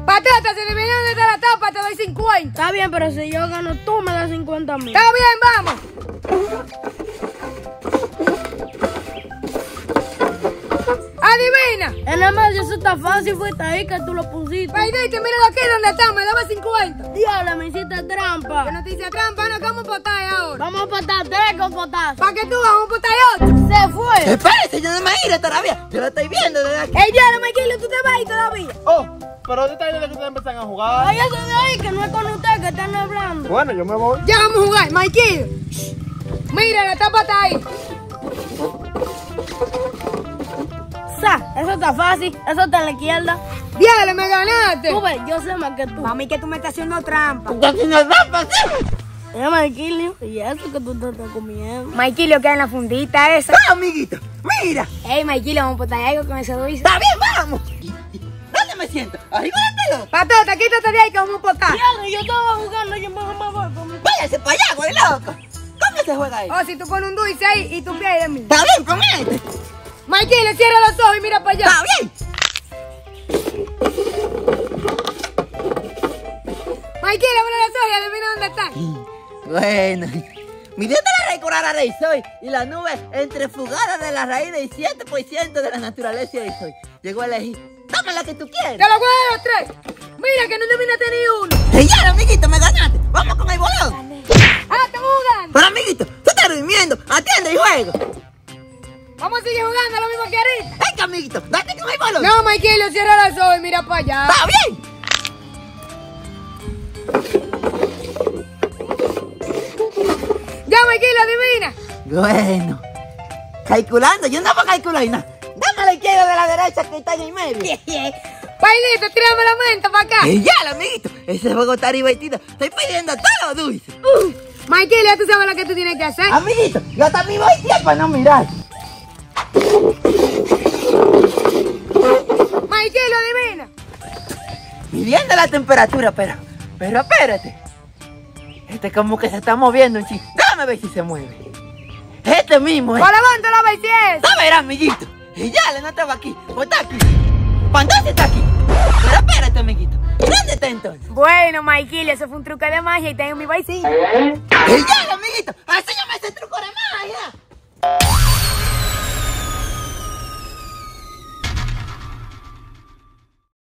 Patata, si adivina dónde está la tapa, te doy 50. Está bien, pero si yo gano, tú me das 50.000. Está bien, vamos. Adivina. En el medio eso está fácil, fuiste ahí que tú lo pusiste. Paidito, míralo aquí donde está, me daba 50. Diablo, me hiciste trampa. Yo no te hice trampa, no, ¿cómo potáis ahora? Vamos a potar 3 con potasio. ¿Para qué tú vamos a potar 8? Se fue. Espérese, yo no me iré todavía. Yo lo estoy viendo desde aquí. Ey, ya, no me quiero, tú te vas ahí todavía. Oh, pero ahorita es que ustedes empiezan a jugar. Váyase de ahí, que no es con usted que están hablando. Bueno, yo me voy. Ya vamos a jugar, Mikey. Mira, la tapa está ahí. Eso está fácil, eso está en la izquierda. Diablo, me ganaste. Tú ves, yo sé más que tú. Mami, que tú me estás haciendo trampa. ¿Tú haciendo trampa, sí? Llama Marquilio, y eso que tú te estás comiendo. Mikey, lo que hay en la fundita esa. ¡Ah, amiguito! ¡Mira! Ey, Mikey, vamos a potar algo con ese dulce. ¡Está bien, vamos! ¿Dónde me siento? ¡Arriba de la pelota! Patota, quítate de ahí que vamos a potar. Diablo, yo estaba jugando, yo me voy con mi... ¡Váyase para allá, güey, loco! ¿Cómo se juega ahí? O si tú pones un dulce ahí y tú pierdes de mí. ¡Está bien, con este! Mikey, le cierra los ojos y mira para allá. ¡Está bien! Mikey, abre los ojos y adivina dónde están. Bueno, mi Dios de la rey rey soy, y la nube entrefugada de la raíz del 7% de la naturaleza y soy. Llegó a elegir. Toma la que tú quieres. Te lo voy a dar los 3. Mira que no adivinaste ni uno. ¡Y ya, amiguito, me ganaste! ¡Vamos con el bolón! Ah, estamos jugando. Pero, amiguito, tú estás durmiendo. Atiende y juego. Vamos a seguir jugando lo mismo que ahorita. Venga, amiguito, date con el bolón. No, Mikey, le cierra los ojos y mira para allá. ¡Está bien! Ya, Mikey, lo adivina. Bueno, calculando, yo no voy a calcular nada. Dame a la izquierda de la derecha que está en el medio. Pailito, tírame la menta para acá. Y ya, amiguito, ese juego está divertido. Estoy pidiendo todo dulce. Mikey, ya tú sabes lo que tú tienes que hacer. Amiguito, yo también voy tiempo para no mirar. Mikey, lo adivina. Midiendo la temperatura, pero espérate. Este como que se está moviendo un chico. Déjame ver si se mueve. Este mismo, Pues levántalo a ver si es. A ver, amiguito. Y ya, le no estaba aquí. Pues está aquí. Pantasia está aquí. Pero espérate, amiguito. ¿Dónde está entonces? Bueno, Mikey, eso fue un truco de magia y tengo mi vaicillo. Y ya, amiguito.